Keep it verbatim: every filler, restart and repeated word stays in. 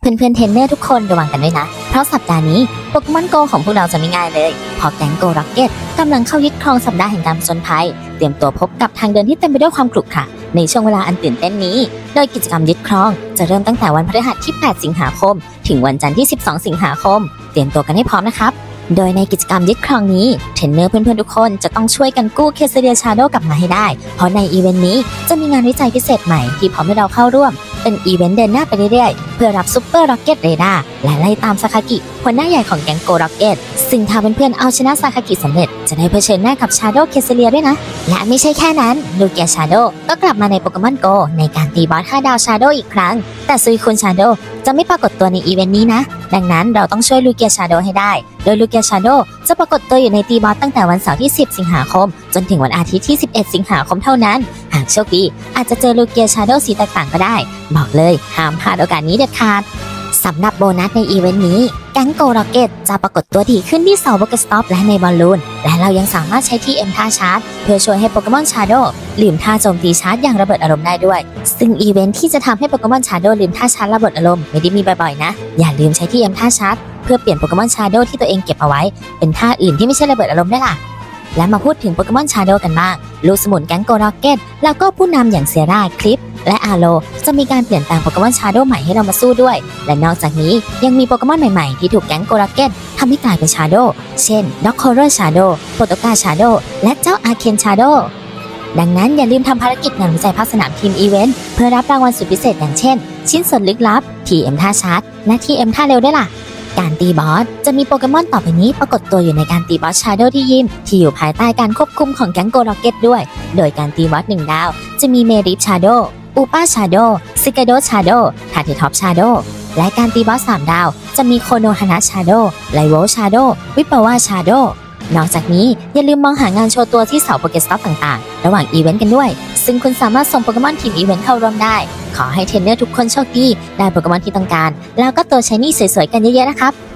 เพื่อนๆเทรนเนอร์ทุกคนระวังกันด้วยนะเพราะสัปดาห์นี้โปเกมอนโกของพวกเราจะไม่ง่ายเลยเพราะแก๊งโกร็อกเก็ตกำลังเข้ายึดครองสัปดาห์แห่งการผจญภัยเตรียมตัวพบกับทางเดินที่เต็มไปด้วยความขรุขระในช่วงเวลาอันตื่นเต้นนี้โดยกิจกรรมยึดครองจะเริ่มตั้งแต่วันพฤหัสที่แปดสิงหาคมถึงวันจันทร์ที่สิบสองสิงหาคมเตรียมตัวกันให้พร้อมนะครับโดยในกิจกรรมยึดครองนี้เทรนเนอร์เพื่อนๆทุกคนจะต้องช่วยกันกู้เคเซเดียชาโดกลับมาให้ได้เพราะในอีเวนต์นี้จะมีงานวิจัยพิเศษใหม่ที่พร้อมให้เราเข้าร่วมเป็นอีเวนต์เดินหน้าไปเรื่อยๆเพื่อรับซุปเปอร์ร็อกเก็ตเรดาร์และไล่ตามซาคากิหัวหน้าใหญ่ของแก๊งโกร็อกเก็ตซึ่งถ้าเพื่อนๆเอาชนะซาคากิสำเร็จจะได้เผชิญหน้ากับชาโดเคเซเลียด้วยนะและไม่ใช่แค่นั้นลูเกียชาโดก็กลับมาในโปเกมอนโกในการตีบอสห้าดาวชาโดอีกครั้งแต่ซุยคุนชาโดจะไม่ปรากฏตัวในอีเวนต์นี้นะดังนั้นเราต้องช่วยลูเกียชาโดให้ได้โดยลูเกียชาโดจะปรากฏตัวอยู่ในตีบอสตั้งแต่วันเสาร์ที่สิบสิงหาคมจนถึงวันอาทิตย์ที่สิบเอ็ดสิงหาคมเท่านั้นหากโชคดีอาจจะเจอลูเกียชาโดสีแตกต่างก็ได้บอกเลยห้ามพลาดโอกาสนี้เด็ดขาดสำหรับโบนัสในอีเวนต์นี้แก๊งโกร็อกเก็ตจะปรากฏตัวถี่ขึ้นที่เสาโปเกสต็อปและในบอลลูนและเรายังสามารถใช้ที่เอ็มท่าชาร์จเพื่อช่วยให้โปเกมอนชาโดลืมท่าโจมตีชาร์จอย่างระเบิดอารมณ์ได้ด้วยซึ่งอีเวนต์ที่จะทำให้โปเกมอนชาโดลืมท่าชาร์จระเบิดอารมณ์ไม่ได้มีบ่อยๆนะอย่าลืมใช้ที่เอ็มท่าชาร์จเพื่อเปลี่ยนโปเกมอนชาโดที่ตัวเองเก็บเอาไว้เป็นท่าอื่นที่ไม่ใช่ระเบิดอารมณ์ได้ล่ะและมาพูดถึงโปเกมอนชาโดกันบ้างลูกสมุนแก๊งโกร็อกเก็ตแล้วก็ผู้นำอย่างเซียร่าคลิปและอาโลจะมีการเปลี่ยนแปลงโปเกมอนชาโดใหม่ให้เรามาสู้ด้วยและนอกจากนี้ยังมีโปเกมอนใหม่ๆที่ถูกแก๊งโกร็อกเก็ตทำให้กลายเป็นชาโดเช่นด็อกโคเรอร์ชาโดโปรโตกาชาโดและเจ้าอาเคนชาโดดังนั้นอย่าลืมทำภารกิจงานวิจัยภาคสนามทีมอีเวนต์เพื่อรับรางวัลสุดพิเศษอย่างเช่นชิ้นส่วนลึกลับ ที เอ็ม ท่าชาร์จและ ที เอ็ม ท่าเร็วด้วยล่ะการตีบอสจะมีโปเกมอนต่อไปนี้ปรากฏตัวอยู่ในการตีบอสชาโดที่ยิมที่อยู่ภายใต้การควบคุมของแก๊งโกร็อกเก็ตด้วยโดยการตีบอสหนึ่งดาวจะมีเมริฟชาโดอูป้าชาโดซิกาโดชาโดทาเทท็อปชาโดและการตีบอสสามดาวจะมีโคโนฮานะชาโดไลโวชาโดวิปาวาชาโดนอกจากนี้อย่าลืมมองหางานโชว์ตัวที่เสาโปเกสต็อปต่างๆระหว่างอีเวนต์กันด้วยซึ่งคุณสามารถส่งโปเกมอนทีมอีเวนต์เข้าร่วมได้ขอให้เทรนเนอร์ทุกคนโชคดีได้โปเกมอนที่ต้องการแล้วก็ตัวชายนี่สวยๆกันเยอะๆนะครับ